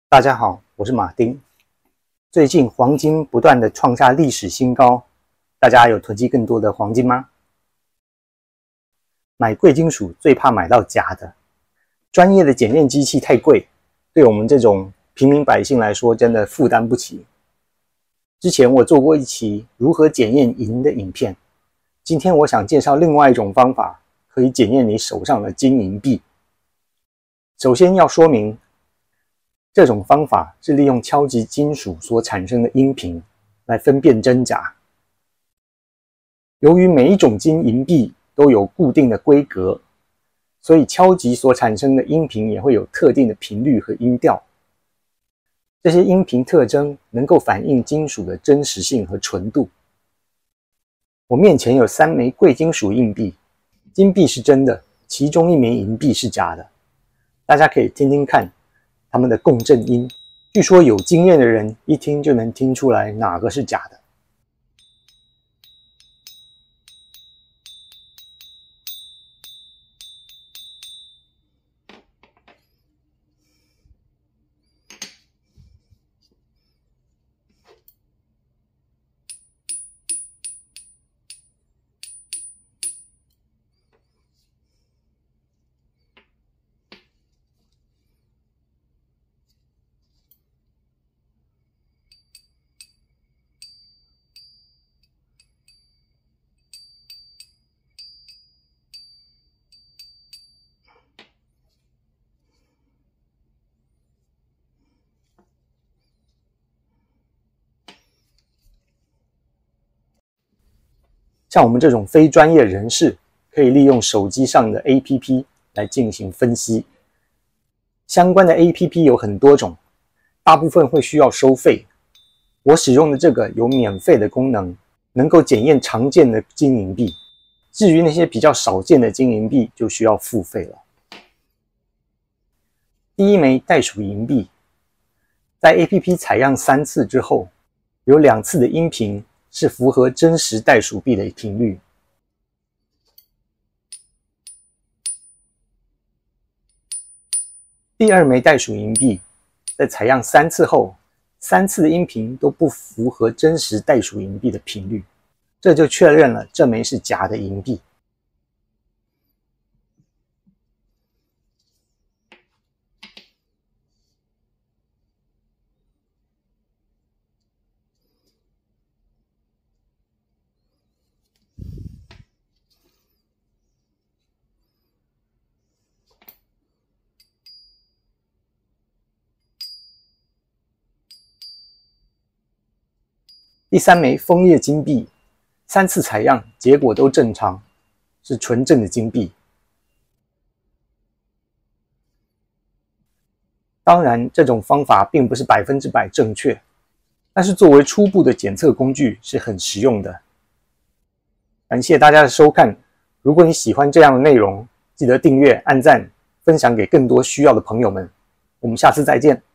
大家好，我是马丁。最近黄金不断的创下历史新高，大家有囤积更多的黄金吗？买贵金属最怕买到假的，专业的检验机器太贵，对我们这种平民百姓来说真的负担不起。之前我做过一期如何检验银的影片，今天我想介绍另外一种方法，可以检验你手上的金银币。首先要说明，这种方法是利用敲击金属所产生的音频来分辨真假。由于每一种金银币都有固定的规格，所以敲击所产生的音频也会有特定的频率和音调。这些音频特征能够反映金属的真实性和纯度。我面前有3枚贵金属硬币，金币是真的，其中1枚银币是假的。大家可以听听看它们的共振音，据说有经验的人一听就能听出来哪个是假的。像我们这种非专业人士，可以利用手机上的 APP 来进行分析。相关的 APP 有很多种，大部分会需要收费。我使用的这个有免费的功能，能够检验常见的金银币。至于那些比较少见的金银币，就需要付费了。第1枚袋鼠银币，在 APP 采样3次之后，有2次的音频是符合真实袋鼠币的频率。第2枚袋鼠银币在采样3次后，3次的音频都不符合真实袋鼠银币的频率，这就确认了这枚是假的银币。第3枚枫叶金币，3次采样结果都正常，是纯正的金币。当然，这种方法并不是100%正确，但是作为初步的检测工具是很实用的。感谢大家的收看，如果你喜欢这样的内容，记得订阅、按赞、分享给更多需要的朋友们。我们下次再见。